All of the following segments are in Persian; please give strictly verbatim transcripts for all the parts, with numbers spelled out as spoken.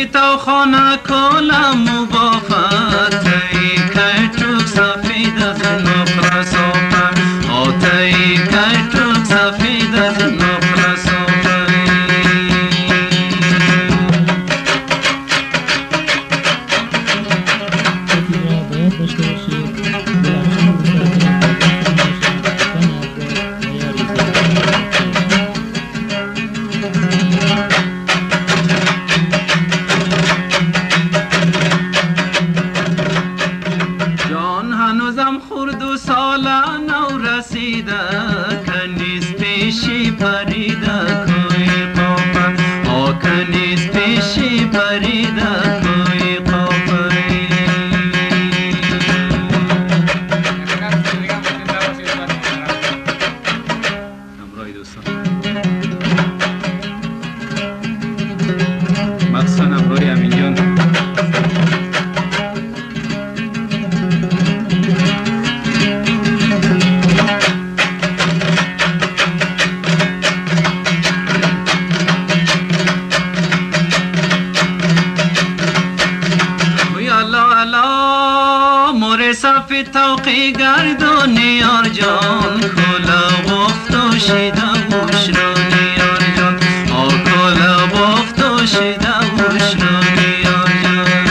صفیت و خانه کلم مبافت ای کشتوک سفید از نقل صافت آتای کشتوک سفید از نقل صافت جان هنوزم خورد و سال نو رسیده کنیز پیشی پریده کوی قافه آ کنیز پیشی پریده کوی قافه همراهی دوستان مخصوصا همراهی امین جان صفی توقی گردونی یار جان کلا وقت و شیده وشنونی یار جان آ کلا وقت و شیده وشنونی یار جان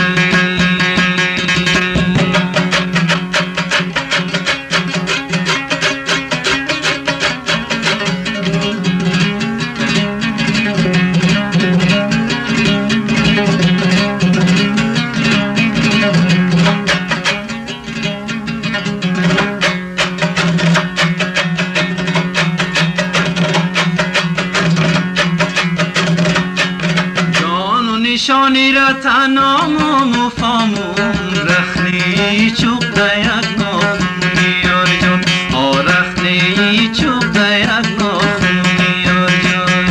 نشانی را تنام و مفامون رخنی چوب دیگ ناخونی یار جان آ رخنی چوب دیگ ناخونی یار جان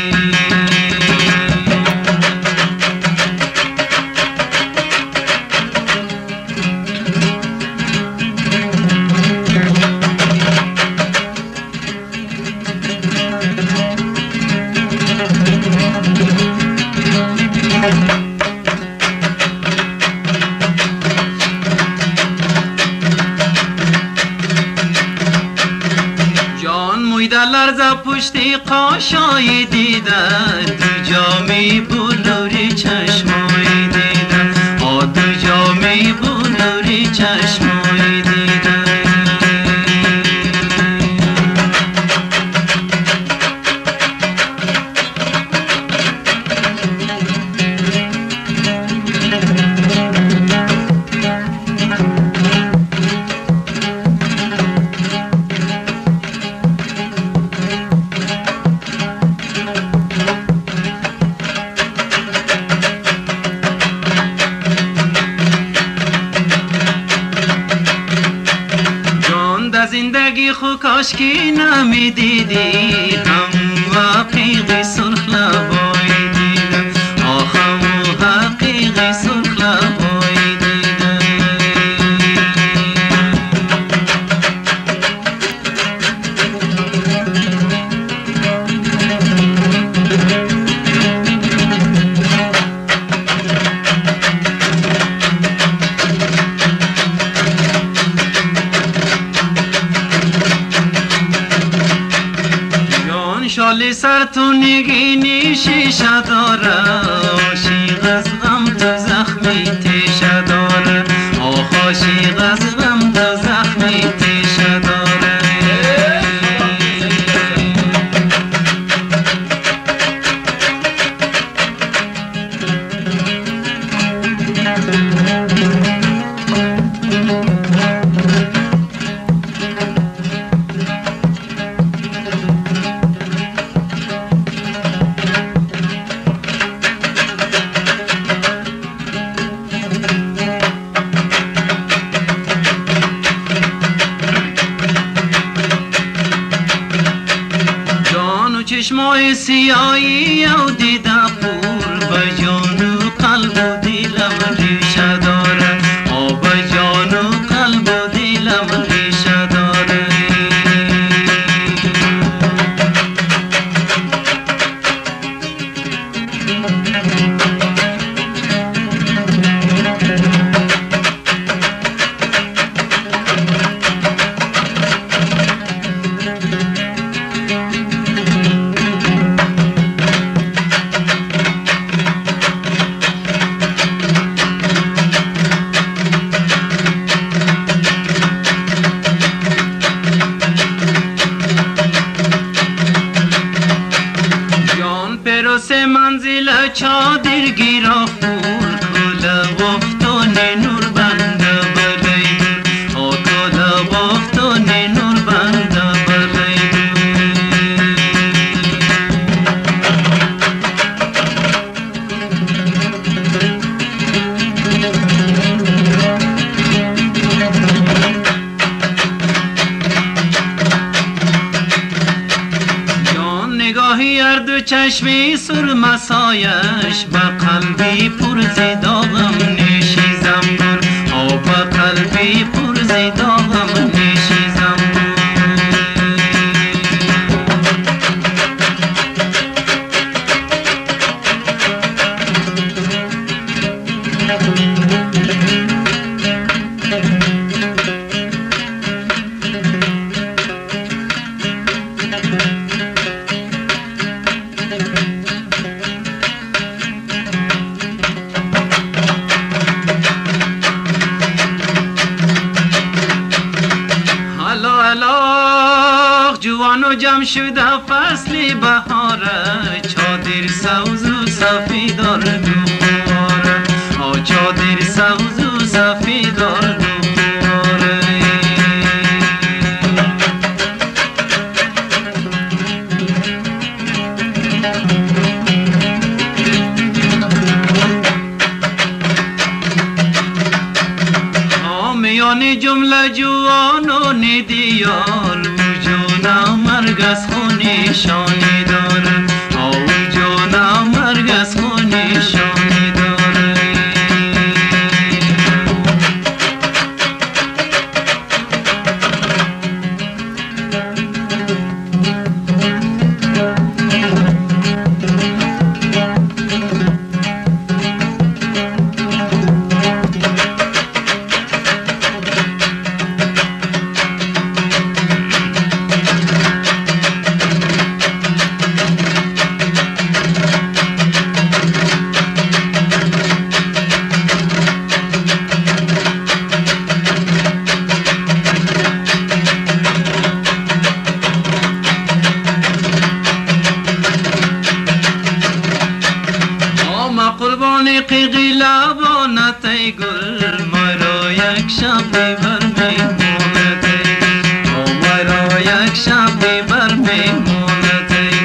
جان مویده لرزه پشتی قاشایی دیده دو جامی بلوری چشمایی دیده آ دو جامی بلوری چشمایی دیده زندگی خو کاش کی نمی دیدی هم حقیقی سرخ لبایی دیدم آخ هم حقیقی سرخ لبایی دیدم شالی سر تو نگینی شیشه داره عاشق از غم تو زخمی تیشه داره آخ عاشق از غم تو زخمی تیشه داره چشمای سیایی و دیده پور به جان و قلب و دیلم ریشه داره آ به جان و قلب و دیلم ریشه داره چشمی سرمسایش به قلبی پر زیداغم نیشیزم گل آ به قلبی پر زیداغم نیشیزم جوان و جمع شده فصل بهاره چادر سوز و سفیدار دواره آ چادر سوز و سفیدار دواره آمیان جمله جوان و ندیار مرگ از خونی شانی داره آو جانا مرگ از خونی شانی داره قربان قیقی لبانت ای گل مرا یک شب بر میماند ای گل مرا یک شب بر میماند ای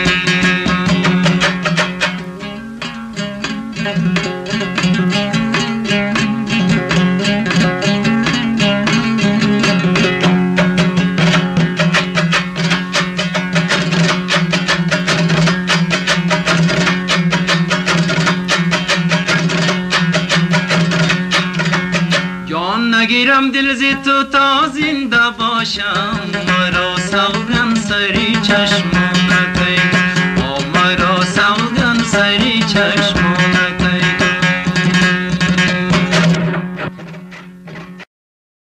نگیرم دل زی تو تا زنده باشم مرا سوگن سری چشم